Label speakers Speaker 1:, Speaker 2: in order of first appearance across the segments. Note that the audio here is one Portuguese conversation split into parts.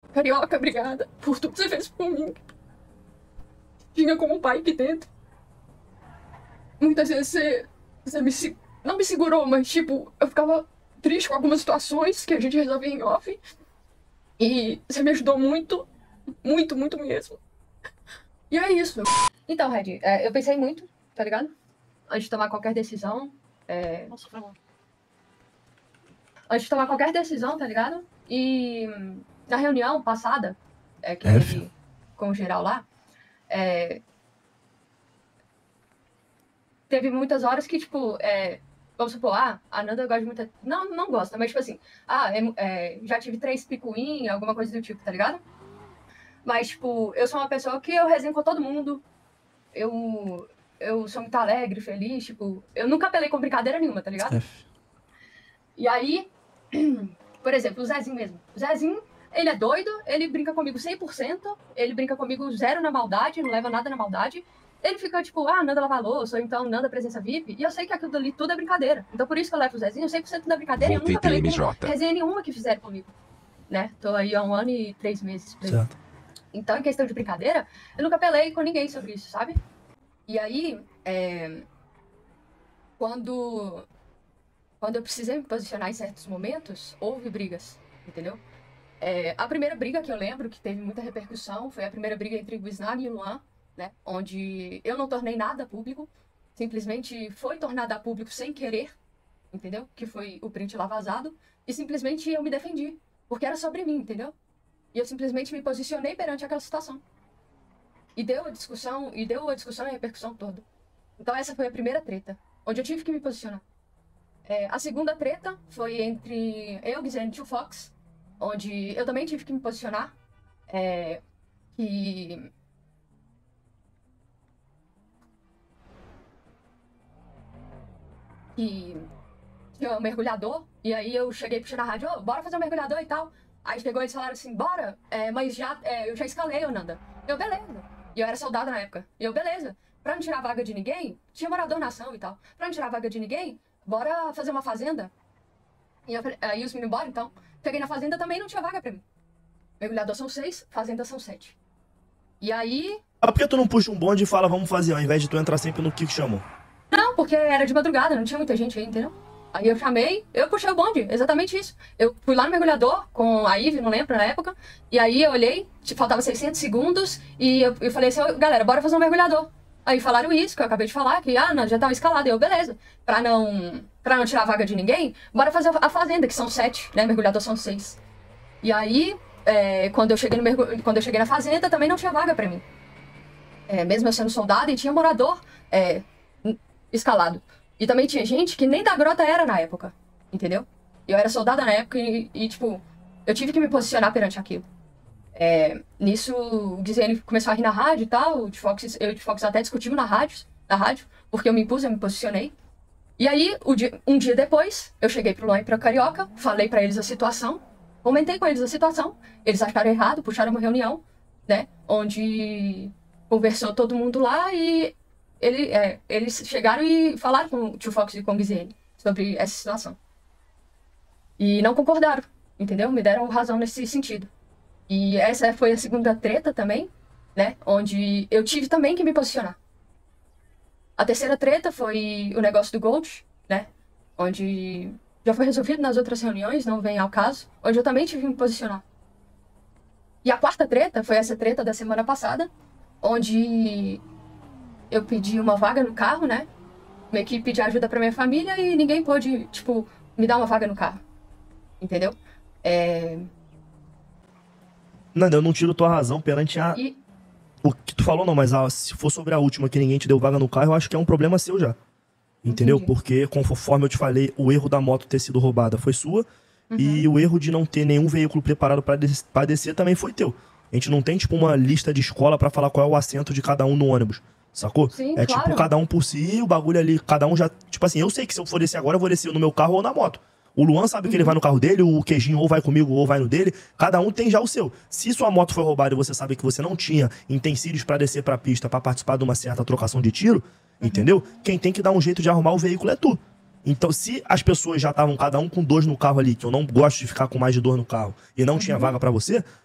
Speaker 1: Carioca, obrigada por tudo que você fez por mim. Tinha como um pai aqui dentro. Muitas vezes você não me segurou, mas tipo, eu ficava triste com algumas situações que a gente resolvia em off. E você me ajudou muito, muito, muito mesmo. E é isso. Então, Red, eu pensei muito, tá ligado? Antes de tomar qualquer decisão.
Speaker 2: Nossa, foi mal.
Speaker 1: Antes de tomar qualquer decisão, tá ligado? E na reunião passada, que teve com o geral lá, teve muitas horas que, tipo, vamos supor, a Nanda gosta de muita... Não gosta, mas, tipo assim, já tive 3 picuinhas, alguma coisa do tipo, tá ligado? Mas, tipo, eu sou uma pessoa que eu resenho com todo mundo. Eu sou muito alegre, feliz, tipo... Eu nunca apelei com brincadeira nenhuma, tá ligado? E aí, por exemplo, o Zezinho mesmo. O Zezinho, ele é doido, ele brinca comigo 100%, ele brinca comigo 0 na maldade, não leva nada na maldade. Ele fica tipo, Nanda lava louça, ou então Nanda presença VIP, e eu sei que aquilo ali tudo é brincadeira. Então por isso que eu levo o Zezinho 100% da brincadeira, e eu nunca apelei com resenha nenhuma que fizeram comigo, né? Tô aí há 1 ano e 3 meses.
Speaker 3: Certo.
Speaker 1: Então, em questão de brincadeira, eu nunca apelei com ninguém sobre isso, sabe? E aí, quando eu precisei me posicionar em certos momentos, houve brigas, entendeu? A primeira briga que eu lembro, que teve muita repercussão, foi a primeira briga entre o Snag e o Luan, né? Onde eu não tornei nada público, simplesmente foi tornado a público sem querer, entendeu? Que foi o print lá vazado, e simplesmente eu me defendi, porque era sobre mim, entendeu? E eu simplesmente me posicionei perante aquela situação. E deu a discussão e a repercussão toda. Então essa foi a primeira treta, onde eu tive que me posicionar. A segunda treta foi entre eu, Guizene e Tio Fox, onde eu também tive que me posicionar, que tinha um mergulhador, e aí eu cheguei puxando a rádio, bora fazer um mergulhador e tal. Aí chegou e eles falaram assim, bora, mas eu já escalei, Nanda. Eu, beleza. E eu era soldado na época. E eu, beleza. Pra não tirar a vaga de ninguém, tinha morador na ação e tal. Pra não tirar a vaga de ninguém, bora fazer uma fazenda. E aí os meninos, bora então. Cheguei na fazenda, também não tinha vaga pra mim. Mergulhador são 6, fazenda são 7. E aí...
Speaker 3: Por que tu não puxa um bonde e fala, vamos fazer, ao invés de tu entrar sempre no que chamou?
Speaker 1: Não, porque era de madrugada, não tinha muita gente aí, entendeu? Aí eu puxei o bonde, exatamente isso. Eu fui lá no mergulhador com a Ivy, não lembro na época, e aí eu olhei, faltava 600 segundos, e eu falei assim, galera, bora fazer um mergulhador. Aí falaram isso, que eu acabei de falar, que não, já tava escalado. E eu, beleza, pra não tirar a vaga de ninguém, bora fazer a fazenda, que são 7, né, mergulhador são 6. E aí, quando eu cheguei na fazenda, também não tinha vaga pra mim. Mesmo eu sendo soldado, e tinha morador escalado. E também tinha gente que nem da grota era na época, entendeu? Eu era soldada na época e tipo, eu tive que me posicionar perante aquilo. Nisso, o Guizene começou a rir na rádio e tal, eu e o Fox até discutimos na rádio, porque eu me impus, eu me posicionei. E aí, um dia depois, eu cheguei pro Luan e pra Carioca, falei pra eles a situação, comentei com eles a situação, eles acharam errado, puxaram uma reunião, né, onde conversou todo mundo lá e eles chegaram e falaram com o Tio Fox e com o Guizene sobre essa situação. E não concordaram, entendeu? Me deram razão nesse sentido. E essa foi a segunda treta também, né? Onde eu tive também que me posicionar. A terceira treta foi o negócio do Gold, né? Onde já foi resolvido nas outras reuniões, não vem ao caso. Onde eu também tive que me posicionar. E a quarta treta foi essa treta da semana passada, onde eu pedi uma vaga no carro, né? Minha equipe pediu ajuda pra minha família e ninguém pôde, tipo, me dar uma vaga no carro. Entendeu?
Speaker 3: Nanda, eu não tiro tua razão perante o que tu falou, não, mas se for sobre a última que ninguém te deu vaga no carro, eu acho que é um problema seu já. Entendeu?
Speaker 1: Entendi.
Speaker 3: Porque, conforme eu te falei, o erro da moto ter sido roubada foi sua, e o erro de não ter nenhum veículo preparado pra descer também foi teu. A gente não tem, tipo, uma lista de escola pra falar qual é o assento de cada um no ônibus. Sacou?
Speaker 1: Sim,
Speaker 3: claro. Tipo, cada um por si, o bagulho ali, cada um já... Tipo assim, eu sei que se eu for descer agora, eu vou descer no meu carro ou na moto. O Luan sabe que ele vai no carro dele, o Queijinho ou vai comigo ou vai no dele. Cada um tem já o seu. Se sua moto foi roubada e você sabe que você não tinha utensílios pra descer pra pista pra participar de uma certa trocação de tiro, entendeu? Quem tem que dar um jeito de arrumar o veículo é tu. Então, se as pessoas já estavam cada um com 2 no carro ali, que eu não gosto de ficar com mais de 2 no carro, e não tinha vaga pra você,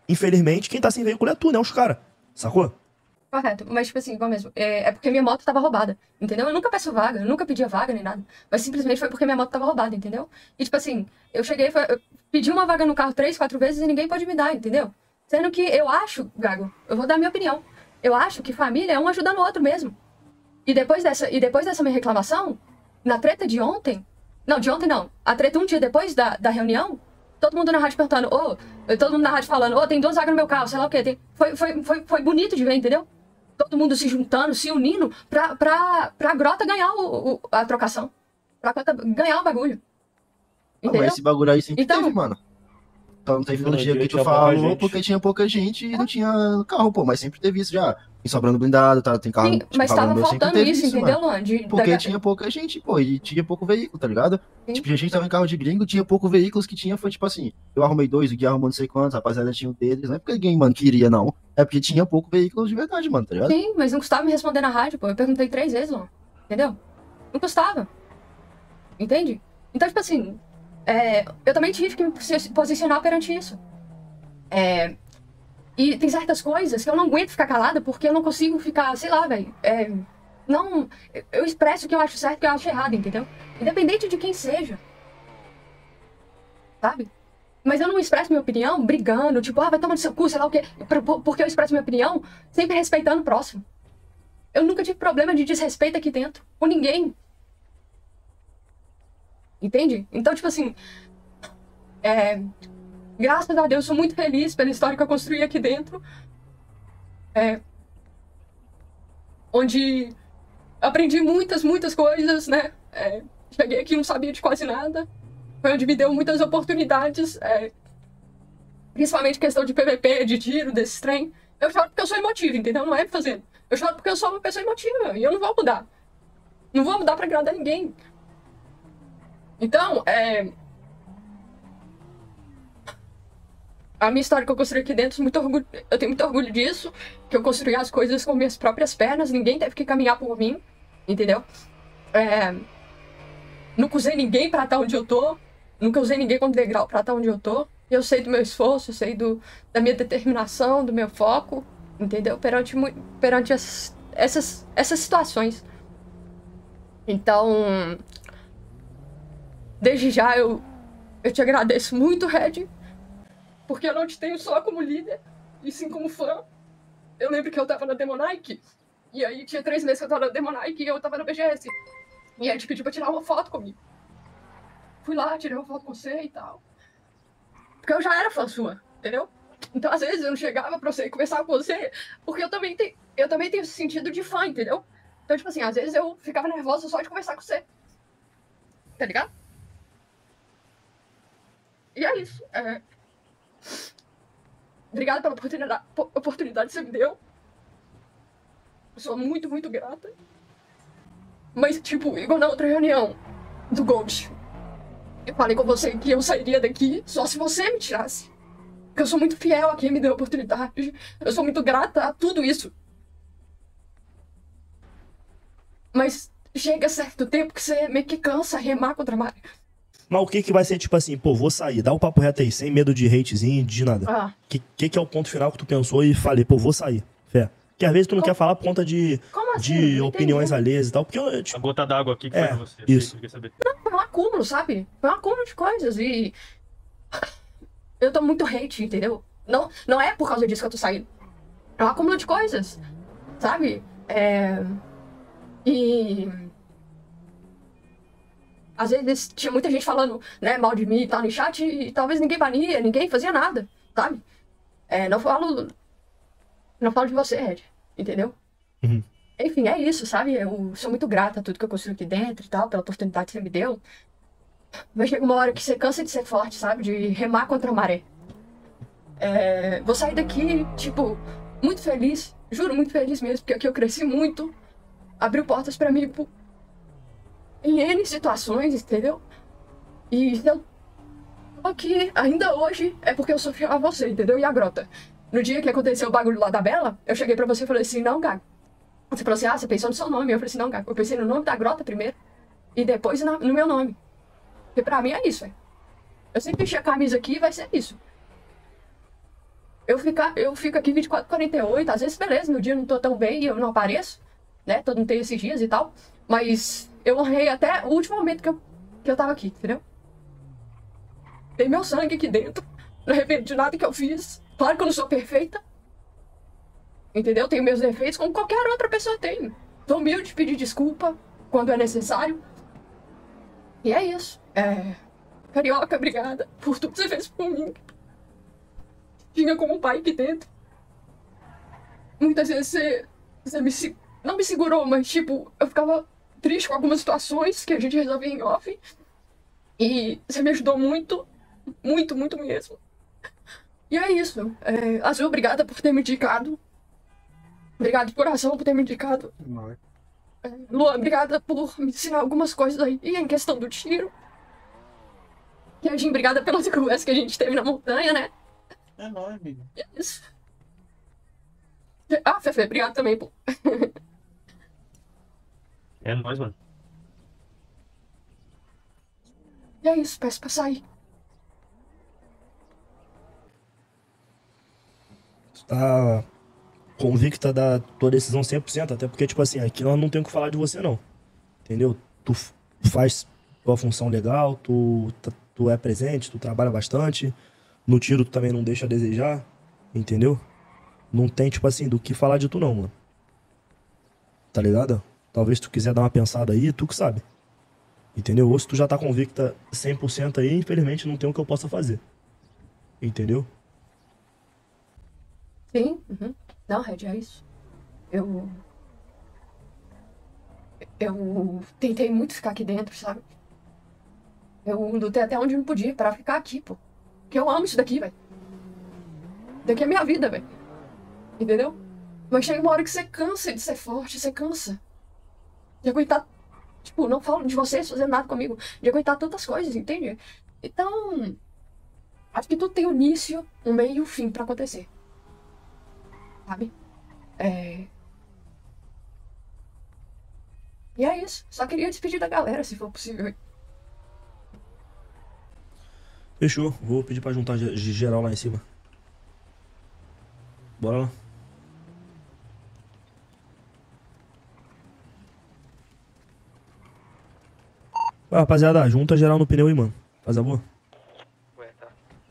Speaker 3: Infelizmente, quem tá sem veículo é tu, né? Os caras. Sacou?
Speaker 1: Correto, mas tipo assim, igual mesmo, é porque minha moto tava roubada, entendeu? Eu nunca peço vaga, eu nunca pedia vaga nem nada, mas simplesmente foi porque minha moto tava roubada, entendeu? E tipo assim, eu pedi uma vaga no carro 3, 4 vezes e ninguém pode me dar, entendeu? Sendo que eu acho, Gago, eu vou dar minha opinião, eu acho que família é um ajudando o outro mesmo. E depois dessa minha reclamação, na treta de ontem, não, de ontem não, a treta um dia depois da reunião, todo mundo na rádio perguntando, todo mundo na rádio falando, tem 2 vagas no meu carro, sei lá o quê. Foi bonito de ver, entendeu? Todo mundo se juntando, se unindo pra Grota ganhar a trocação. Pra Grota ganhar o bagulho. Entendeu?
Speaker 2: Mas esse bagulho aí sempre
Speaker 1: Então,
Speaker 2: teve, mano. Então teve no
Speaker 3: No
Speaker 2: dia
Speaker 3: dia
Speaker 2: que tu
Speaker 3: tinha pouca
Speaker 2: falou,
Speaker 3: gente.
Speaker 2: porque tinha pouca gente e não tinha carro, pô. Mas sempre teve isso já. Tem sobrando blindado, tá? Tem carro,
Speaker 1: sim,
Speaker 2: tipo,
Speaker 1: mas
Speaker 2: carro
Speaker 1: tava
Speaker 2: meu, sempre
Speaker 1: faltando
Speaker 2: teve
Speaker 1: isso, entendeu,
Speaker 2: mano.
Speaker 1: Luan?
Speaker 2: Porque tinha pouca gente, pô, e tinha pouco veículo, tá ligado?
Speaker 1: Sim.
Speaker 2: Tipo, a gente tava em carro de gringo, tinha pouco veículos que tinha, foi tipo assim, eu arrumei 2, o Gui arrumou não sei quantos, a rapaziada tinha um deles, não é porque ninguém, mano, queria, não. É porque tinha pouco veículo de verdade, mano, tá ligado?
Speaker 1: Sim, mas não custava me responder na rádio, pô. Eu perguntei 3 vezes, Luan. Entendeu? Não custava. Entende? Então, tipo assim, eu também tive que me posicionar perante isso. E tem certas coisas que eu não aguento ficar calada porque eu não consigo ficar, sei lá, velho. Não, eu expresso o que eu acho certo e o que eu acho errado, entendeu? Independente de quem seja. Sabe? Mas eu não expresso minha opinião brigando, tipo, vai tomar no seu cu, sei lá o quê. Porque eu expresso minha opinião sempre respeitando o próximo. Eu nunca tive problema de desrespeito aqui dentro, com ninguém. Entende? Então, tipo assim, graças a Deus, sou muito feliz pela história que eu construí aqui dentro. Onde aprendi muitas, muitas coisas, né? Cheguei aqui e não sabia de quase nada. Foi onde me deu muitas oportunidades. Principalmente questão de PVP, de tiro, desse trem. Eu choro porque eu sou emotivo, entendeu? Não é fazendo. Eu choro porque eu sou uma pessoa emotiva e eu não vou mudar. Não vou mudar pra agradar ninguém. Então, a minha história que eu construí aqui dentro, eu tenho muito orgulho disso, que eu construí as coisas com minhas próprias pernas, ninguém teve que caminhar por mim, entendeu? Nunca usei ninguém pra estar onde eu tô, nunca usei ninguém como degrau pra estar onde eu tô. Eu sei do meu esforço, eu sei da minha determinação, do meu foco, entendeu? Perante essas situações. Então, desde já eu te agradeço muito, Red, porque eu não te tenho só como líder, e sim como fã. Eu lembro que eu tava na Demonike, e aí tinha 3 meses que eu tava na Demonike e eu tava na BGS. E aí te pediu pra tirar uma foto comigo. Fui lá, tirei uma foto com você e tal. Porque eu já era fã sua, entendeu? Então, às vezes, eu não chegava pra você conversar com você, porque eu também tenho esse sentido de fã, entendeu? Então, tipo assim, às vezes eu ficava nervosa só de conversar com você. Tá ligado? E é isso. Obrigada pela oportunidade que você me deu. Eu sou muito, muito grata. Mas, tipo, igual na outra reunião do Gold, eu falei com você que eu sairia daqui só se você me tirasse. Porque eu sou muito fiel a quem me deu a oportunidade. Eu sou muito grata a tudo isso. Mas chega certo tempo que você meio que cansa remar contra a maré.
Speaker 3: Mas o que vai ser, tipo assim, pô, vou sair, dá o papo reto aí, sem medo de hatezinho, de nada. Que é o ponto final que tu pensou e falei, pô, vou sair, fé. Porque às vezes tu não quer falar por conta de
Speaker 1: assim?
Speaker 3: opiniões alheias e tal, porque eu, tipo,
Speaker 4: A gota d'água aqui que foi pra você.
Speaker 3: isso.
Speaker 4: Eu queria saber.
Speaker 1: Não, foi um acúmulo, sabe? Foi um acúmulo de coisas e... eu tô muito hate, entendeu? Não é por causa disso que eu tô saindo. É um acúmulo de coisas, sabe? E... às vezes tinha muita gente falando, né, mal de mim e tal no chat e talvez ninguém bania, ninguém fazia nada, sabe? Não falo de você, Red, entendeu?
Speaker 3: Uhum.
Speaker 1: Enfim, é isso, sabe? Eu sou muito grata a tudo que eu construí aqui dentro e tal, pela oportunidade que você me deu. Mas chega uma hora que você cansa de ser forte, sabe? De remar contra a maré. Vou sair daqui, tipo, muito feliz, juro, muito feliz mesmo, porque aqui eu cresci muito, abriu portas pra mim em N situações, entendeu? E se eu tô aqui ainda hoje, é porque eu sou fiel a você, entendeu? E a Grota. No dia que aconteceu o bagulho lá da Bela, eu cheguei pra você e falei assim, não, Gago. Você falou assim, você pensou no seu nome. Eu falei assim, não, Gago, eu pensei no nome da Grota primeiro, e depois no meu nome. Porque pra mim é isso, velho. Eu sempre enchi a camisa aqui e vai ser isso. eu fico aqui 24, 48, às vezes, beleza, no dia eu não tô tão bem e eu não apareço, né? Todo mundo tem esses dias e tal. Mas eu honrei até o último momento que eu tava aqui, entendeu? Tem meu sangue aqui dentro. Não arrependo de nada que eu fiz. Claro que eu não sou perfeita. Entendeu? Tenho meus defeitos como qualquer outra pessoa tem. Tô humilde de pedir desculpa quando é necessário. E é isso. Carioca, obrigada por tudo que você fez por mim. Tinha como um pai aqui dentro. Muitas vezes você não me segurou, mas tipo, eu ficava triste com algumas situações que a gente resolvia em off. E você me ajudou muito, muito, muito mesmo. E é isso. Azul, obrigada por ter me indicado. Obrigado de coração por ter me indicado. Luan, obrigada por me ensinar algumas coisas aí. E em questão do tiro. Yajin, obrigada pelas conversas que a gente teve na montanha, né?
Speaker 4: É nóis, amigo.
Speaker 1: E é isso. Ah, Fefe, obrigado também, pô.
Speaker 4: É nóis, mano.
Speaker 1: E é isso, peço pra sair.
Speaker 3: Tá convicta da tua decisão 100%, até porque, tipo assim, aqui nós não temos o que falar de você, não. Entendeu? Tu faz tua função legal, tu é presente, tu trabalha bastante. No tiro tu também não deixa a desejar, entendeu? Não tem, tipo assim, do que falar de tu, não, mano. Tá ligado? Talvez tu quiser dar uma pensada aí, tu que sabe. Entendeu? Ou se tu já tá convicta 100% aí, infelizmente não tem o que eu possa fazer. Entendeu?
Speaker 1: Sim, uhum. Não, Red, é isso. Eu tentei muito ficar aqui dentro, sabe? Eu lutei até onde não podia pra ficar aqui, pô. Porque eu amo isso daqui, velho. Daqui é minha vida, velho. Entendeu? Mas chega uma hora que você cansa de ser forte, você cansa. De aguentar. Tipo, não falo de vocês fazendo nada comigo. De aguentar tantas coisas, entende? Então. Acho que tudo tem um início, um meio e um fim pra acontecer. Sabe? E é isso. Só queria despedir da galera, se for possível.
Speaker 3: Fechou. Vou pedir pra juntar geral lá em cima. Bora lá. Vai, rapaziada, junta geral no pneu aí, mano. Faz a boa.
Speaker 4: Ué, tá.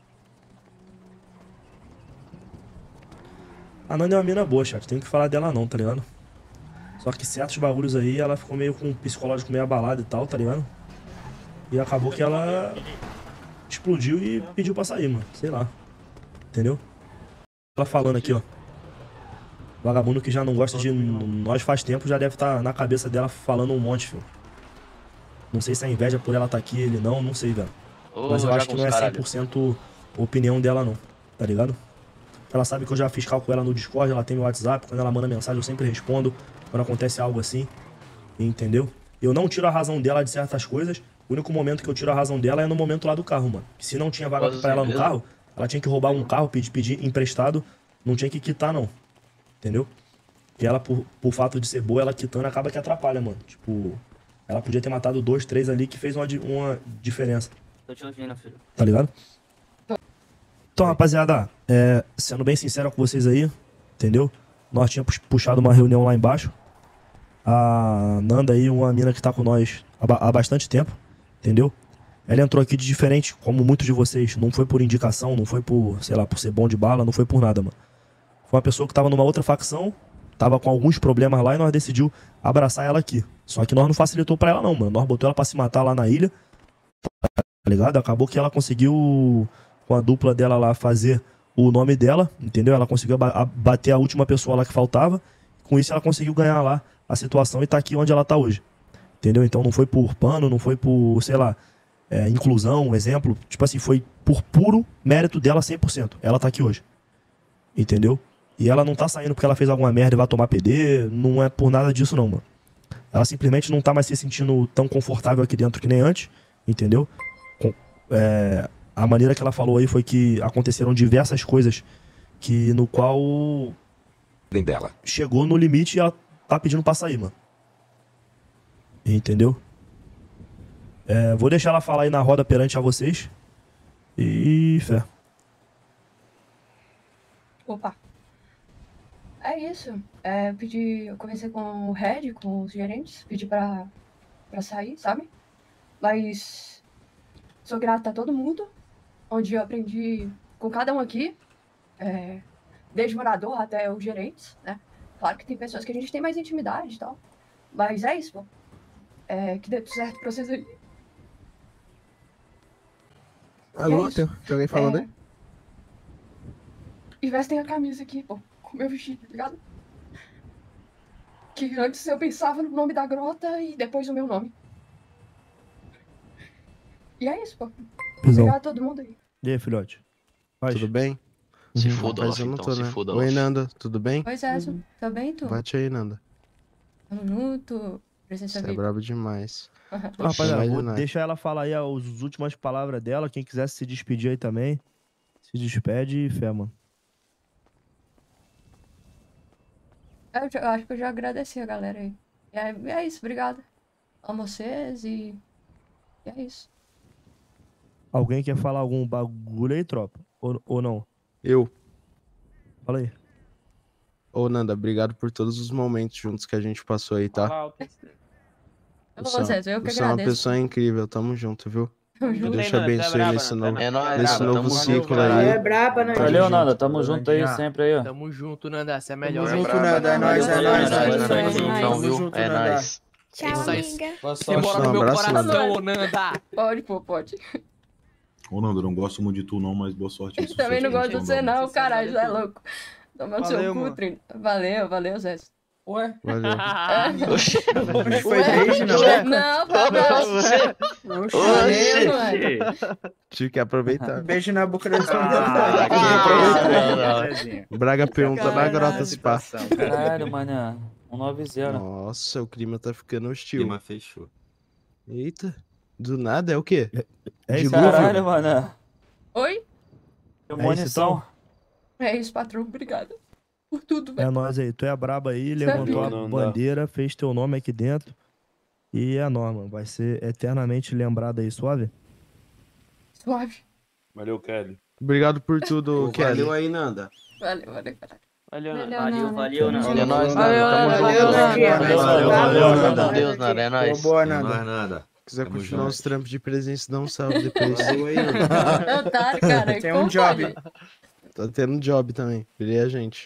Speaker 3: A Nanda é uma mina boa, chat. Tem que falar dela não, tá ligado? Só que certos bagulhos aí, ela ficou meio com o psicológico meio abalado e tal, tá ligado? E acabou que ela explodiu e pediu pra sair, mano. Sei lá. Entendeu? Ela falando aqui, ó. Vagabundo que já não gosta de nós faz tempo já deve estar na cabeça dela falando um monte, filho. Não sei se é inveja por ela estar aqui, ele não sei, velho. Mas eu acho que não é 100% opinião dela, não. Tá ligado? Ela sabe que eu já fiz cálculo com ela no Discord, ela tem meu WhatsApp. Quando ela manda mensagem, eu sempre respondo. Quando acontece algo assim. Entendeu? Eu não tiro a razão dela de certas coisas. O único momento que eu tiro a razão dela é no momento lá do carro, mano. Se não tinha vaga pra ela no carro, ela tinha que roubar um carro, pedir emprestado. Não tinha que quitar, não. Entendeu? E ela, por fato de ser boa, ela quitando acaba que atrapalha, mano. Tipo, ela podia ter matado 2, 3 ali que fez uma diferença.
Speaker 4: Tô te ouvindo, filho.
Speaker 3: Tá ligado? Então, rapaziada, sendo bem sincero com vocês aí, entendeu? Nós tínhamos puxado uma reunião lá embaixo. A Nanda aí, uma mina que tá com nós há bastante tempo, entendeu? Ela entrou aqui de diferente, como muitos de vocês. Não foi por indicação, não foi por, sei lá, por ser bom de bala, não foi por nada, mano. Foi uma pessoa que tava numa outra facção, tava com alguns problemas lá e nós decidimos abraçar ela aqui. Só que nós não facilitou pra ela não, mano. Nós botou ela pra se matar lá na ilha, tá ligado? Acabou que ela conseguiu, com a dupla dela lá, fazer o nome dela, entendeu? Ela conseguiu bater a última pessoa lá que faltava. Com isso ela conseguiu ganhar lá a situação e tá aqui onde ela tá hoje. Entendeu? Então não foi por pano, não foi por, sei lá, inclusão, exemplo. Tipo assim, foi por puro mérito dela 100%. Ela tá aqui hoje. Entendeu? E ela não tá saindo porque ela fez alguma merda e vai tomar PD. Não é por nada disso não, mano. Ela simplesmente não tá mais se sentindo tão confortável aqui dentro que nem antes. Entendeu? A maneira que ela falou aí foi que aconteceram diversas coisas que no qual
Speaker 5: dela
Speaker 3: chegou no limite e ela tá pedindo pra sair, mano. Entendeu? Vou deixar ela falar aí na roda perante a vocês. E fé.
Speaker 1: Opa. É isso. Eu conversei com o head, com os gerentes, pedi pra sair, sabe? Mas sou grata a todo mundo, onde eu aprendi com cada um aqui, desde morador até os gerentes, né? Claro que tem pessoas que a gente tem mais intimidade e tal. Mas é isso, pô. Que dê tudo certo pra vocês aí.
Speaker 5: Alô,
Speaker 1: isso.
Speaker 5: tem alguém falando aí?
Speaker 1: E vestem a camisa aqui, pô, com o meu vestido, tá ligado? Que antes eu pensava no nome da grota e depois o meu nome. E é isso, pô.
Speaker 3: Pisão.
Speaker 1: Obrigado a todo mundo aí.
Speaker 3: E aí, filhote? Paz?
Speaker 5: Tudo bem?
Speaker 6: Se foda,
Speaker 5: Mas
Speaker 6: Loki,
Speaker 5: eu não
Speaker 6: então,
Speaker 5: tô,
Speaker 6: se
Speaker 5: né?
Speaker 6: foda,
Speaker 5: Oi,
Speaker 6: Loki.
Speaker 5: Nanda, tudo bem?
Speaker 1: Oi, César. Tá bem, tu?
Speaker 5: Bate aí, Nanda.
Speaker 1: Tamo junto. Presença
Speaker 5: Você é
Speaker 1: VIP.
Speaker 5: brabo demais.
Speaker 3: Rapaziada, vou
Speaker 5: Imaginar.
Speaker 3: deixar ela falar aí as últimas palavras dela. Quem quiser se despedir aí também, se despede e fé, mano.
Speaker 1: Eu acho que eu já agradeci a galera aí. E é isso, obrigado. Amo vocês e é isso.
Speaker 3: Alguém quer falar algum bagulho aí, tropa? Ou não?
Speaker 5: Eu.
Speaker 3: Fala aí.
Speaker 5: Ô, Nanda, obrigado por todos os momentos juntos que a gente passou aí, tá?
Speaker 1: Eu amo vocês, eu que
Speaker 5: Você é uma
Speaker 1: agradeço.
Speaker 5: pessoa incrível, tamo junto, viu?
Speaker 1: Tamo
Speaker 5: Que
Speaker 1: junto.
Speaker 5: Deus te abençoe nesse novo,
Speaker 6: É nóis,
Speaker 5: nesse
Speaker 6: braba,
Speaker 5: novo
Speaker 6: tamo
Speaker 5: ciclo
Speaker 6: junto,
Speaker 5: aí.
Speaker 6: caralho.
Speaker 7: É braba, né?
Speaker 8: Valeu, Nanda.
Speaker 5: junto.
Speaker 8: Tamo junto aí sempre aí, ó.
Speaker 7: Tamo junto, Nanda. Você é melhor.
Speaker 5: Tamo
Speaker 7: hein?
Speaker 5: junto, Nanda. É nóis, é nóis, é nóis.
Speaker 6: Tamo juntão,
Speaker 5: Tamo
Speaker 6: viu?
Speaker 5: junto,
Speaker 6: É
Speaker 5: Nanda.
Speaker 6: nóis.
Speaker 7: É isso aí.
Speaker 8: Boa
Speaker 7: Você
Speaker 8: sorte.
Speaker 7: mora no
Speaker 5: Um
Speaker 7: meu
Speaker 5: abraço,
Speaker 7: coração, ô Nanda.
Speaker 1: Pode, pô, pode.
Speaker 9: Ô, Nando, eu não gosto muito de tu, não, mas boa sorte.
Speaker 1: Eu também não gosto de você, não, caralho. Você é louco. Tomando seu
Speaker 7: Valeu,
Speaker 1: cu,
Speaker 7: mano.
Speaker 1: Trin. Valeu, Zé.
Speaker 7: Ué?
Speaker 5: Valeu.
Speaker 6: Oxi.
Speaker 7: Foi beijo, não?
Speaker 1: Não, não. Valeu, mano.
Speaker 5: Tive que aproveitar.
Speaker 7: Beijo na boca da
Speaker 5: O Braga pergunta na grota, se pá.
Speaker 8: Caralho, mano. 190.
Speaker 5: Nossa, o clima tá ficando hostil.
Speaker 6: Clima fechou.
Speaker 5: Eita. Do nada é o quê?
Speaker 3: É isso,
Speaker 8: Caralho, mano.
Speaker 1: Oi?
Speaker 8: Tem
Speaker 3: É isso,
Speaker 8: munição.
Speaker 1: É isso, patrão. Obrigada. Por tudo, velho.
Speaker 3: É nóis aí. Tu é braba aí,
Speaker 1: Você
Speaker 3: levantou a
Speaker 6: viu?
Speaker 3: bandeira, fez teu nome aqui dentro. E é nóis, mano. Vai ser eternamente lembrado aí, suave?
Speaker 1: Suave.
Speaker 9: Valeu, Kelly.
Speaker 5: Obrigado por tudo, Kelly.
Speaker 2: Valeu aí, Nanda.
Speaker 1: Valeu, caralho.
Speaker 8: Valeu, Nanda.
Speaker 6: É nóis,
Speaker 1: Valeu,
Speaker 6: Nanda. Tamo
Speaker 1: valeu,
Speaker 6: junto.
Speaker 1: valeu,
Speaker 6: Valeu,
Speaker 8: Nanda.
Speaker 6: Nanda. Deus, Nanda. É nóis.
Speaker 7: Boa,
Speaker 2: Não
Speaker 7: Nanda.
Speaker 2: mais nada.
Speaker 5: Se quiser
Speaker 2: Tamo
Speaker 5: continuar
Speaker 2: junto.
Speaker 5: os trampos de presença, dá um salve depois.
Speaker 2: Valeu aí, Nanda.
Speaker 1: Otário, cara.
Speaker 7: Tem
Speaker 1: Como
Speaker 7: um job.
Speaker 1: pode?
Speaker 5: Tá tendo job também. Ele é a gente.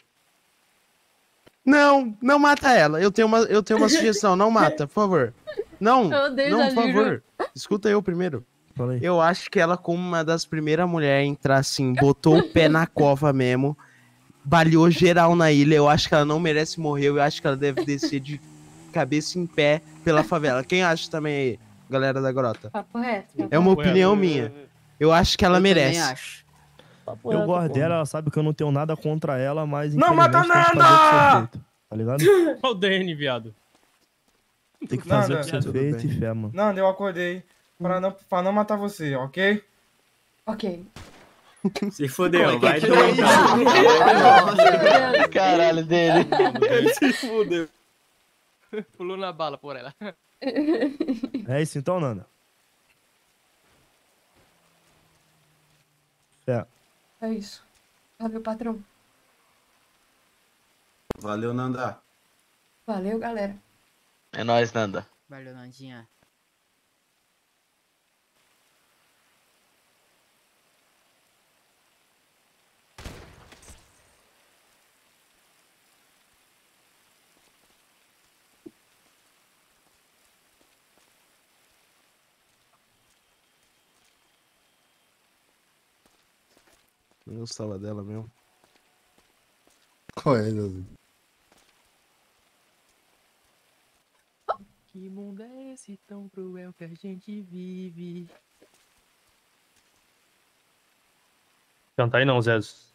Speaker 5: Não, não mata ela. Eu tenho uma sugestão. Não mata, por favor. Não,
Speaker 1: Eu odeio
Speaker 5: não, por
Speaker 1: exagero.
Speaker 5: favor. Escuta eu primeiro.
Speaker 3: Fala aí.
Speaker 5: Eu acho que ela, como uma das primeiras mulheres a entrar assim, botou o pé na cova mesmo, baleou geral na ilha. Eu acho que ela não merece morrer. Eu acho que ela deve descer de cabeça em pé pela favela. Quem acha também aí, galera da grota?
Speaker 1: Papo reto.
Speaker 5: É uma opinião minha. Eu acho que ela merece.
Speaker 7: acho.
Speaker 3: Eu gosto dela, ela sabe que eu não tenho nada contra ela, mas
Speaker 7: Não mata
Speaker 3: infelizmente tem que fazer o que ser feito. Tá ligado?
Speaker 10: Olha o DN, viado.
Speaker 3: Tem que fazer o
Speaker 7: Nada.
Speaker 3: que ser
Speaker 5: Tudo
Speaker 3: feito
Speaker 5: bem.
Speaker 3: e fé, mano.
Speaker 7: Nanda, eu acordei pra não matar você, ok?
Speaker 1: Ok.
Speaker 10: Se fodeu, vai
Speaker 6: Caralho dele.
Speaker 10: Se fodeu. Pulou na bala por ela.
Speaker 3: É isso então, Nanda? Fé.
Speaker 1: É isso. Valeu, patrão.
Speaker 2: Valeu, Nanda.
Speaker 1: Valeu, galera.
Speaker 6: É nóis, Nanda.
Speaker 7: Valeu, Nandinha.
Speaker 5: Eu gostava dela mesmo.
Speaker 2: Qual é, Nanda?
Speaker 7: Que mundo é esse tão cruel que a gente vive?
Speaker 10: Canta aí não, Zé.